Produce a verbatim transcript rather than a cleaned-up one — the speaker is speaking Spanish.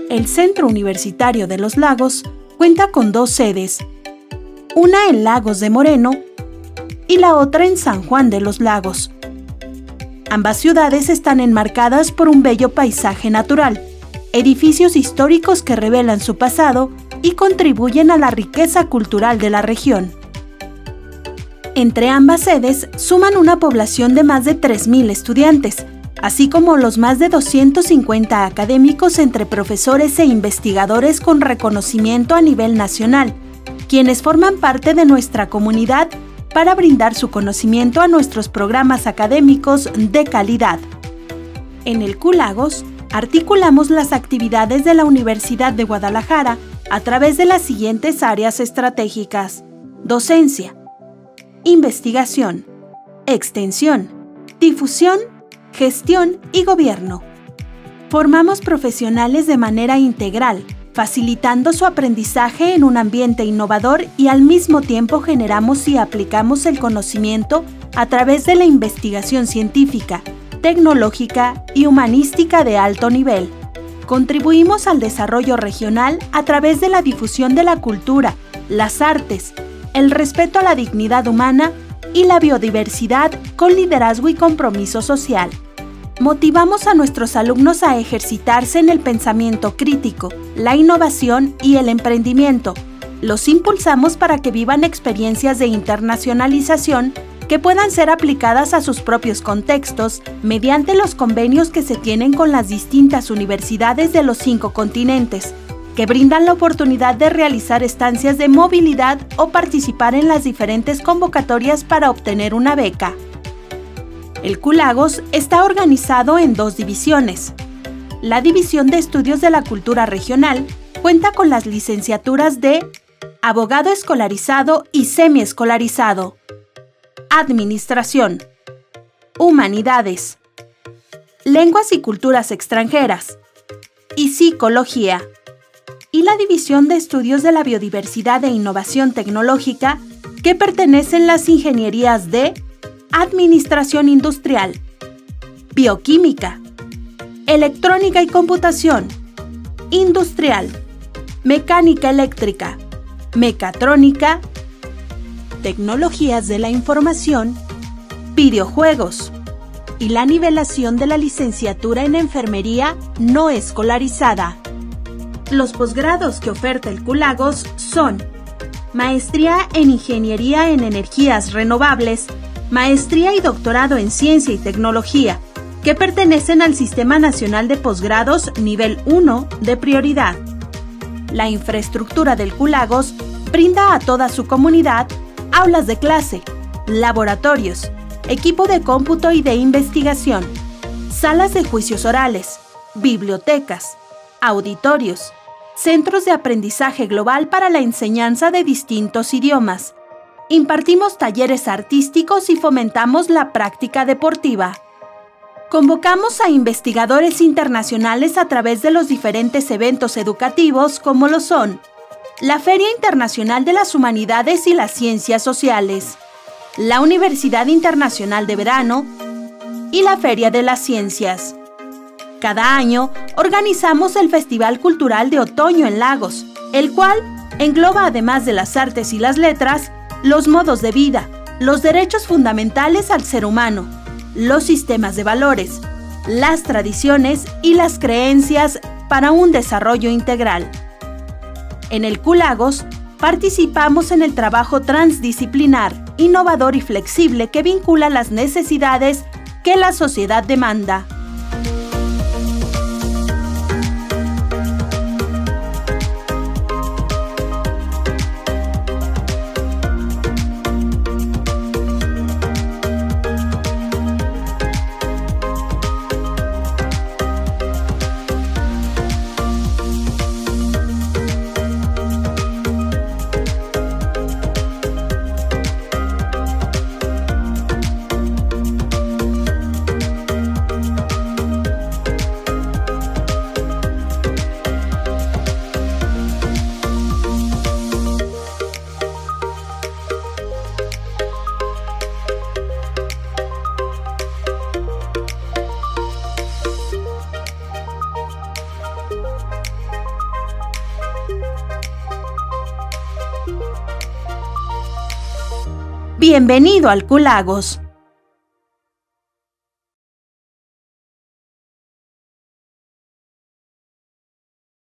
El Centro Universitario de los Lagos cuenta con dos sedes, una en Lagos de Moreno y la otra en San Juan de los Lagos. Ambas ciudades están enmarcadas por un bello paisaje natural, edificios históricos que revelan su pasado y contribuyen a la riqueza cultural de la región. Entre ambas sedes suman una población de más de tres mil estudiantes, así como los más de doscientos cincuenta académicos entre profesores e investigadores con reconocimiento a nivel nacional, quienes forman parte de nuestra comunidad para brindar su conocimiento a nuestros programas académicos de calidad. En el Q Lagos, articulamos las actividades de la Universidad de Guadalajara a través de las siguientes áreas estratégicas: docencia, investigación, extensión, difusión, gestión y gobierno. Formamos profesionales de manera integral, facilitando su aprendizaje en un ambiente innovador y al mismo tiempo generamos y aplicamos el conocimiento a través de la investigación científica, tecnológica y humanística de alto nivel. Contribuimos al desarrollo regional a través de la difusión de la cultura, las artes, el respeto a la dignidad humana y la biodiversidad con liderazgo y compromiso social. Motivamos a nuestros alumnos a ejercitarse en el pensamiento crítico, la innovación y el emprendimiento. Los impulsamos para que vivan experiencias de internacionalización que puedan ser aplicadas a sus propios contextos mediante los convenios que se tienen con las distintas universidades de los cinco continentes, que brindan la oportunidad de realizar estancias de movilidad o participar en las diferentes convocatorias para obtener una beca. El Q Lagos está organizado en dos divisiones. La División de Estudios de la Cultura Regional cuenta con las licenciaturas de Abogado Escolarizado y Semiescolarizado, Administración, Humanidades, Lenguas y Culturas Extranjeras y Psicología. Y la División de Estudios de la Biodiversidad e Innovación Tecnológica, que pertenecen las ingenierías de Administración Industrial, Bioquímica, Electrónica y Computación, Industrial, Mecánica Eléctrica, Mecatrónica, Tecnologías de la Información, Videojuegos y la nivelación de la licenciatura en Enfermería no escolarizada. Los posgrados que oferta el Q Lagos son Maestría en Ingeniería en Energías Renovables, Maestría y Doctorado en Ciencia y Tecnología, que pertenecen al Sistema Nacional de Posgrados Nivel uno de prioridad. La infraestructura del Q Lagos brinda a toda su comunidad aulas de clase, laboratorios, equipo de cómputo y de investigación, salas de juicios orales, bibliotecas, auditorios, centros de aprendizaje global para la enseñanza de distintos idiomas. Impartimos talleres artísticos y fomentamos la práctica deportiva. Convocamos a investigadores internacionales a través de los diferentes eventos educativos como lo son la Feria Internacional de las Humanidades y las Ciencias Sociales, la Universidad Internacional de Verano y la Feria de las Ciencias. Cada año organizamos el Festival Cultural de Otoño en Lagos, el cual engloba, además de las artes y las letras, los modos de vida, los derechos fundamentales al ser humano, los sistemas de valores, las tradiciones y las creencias para un desarrollo integral. En el Q Lagos participamos en el trabajo transdisciplinar, innovador y flexible que vincula las necesidades que la sociedad demanda. Bienvenido al Q Lagos.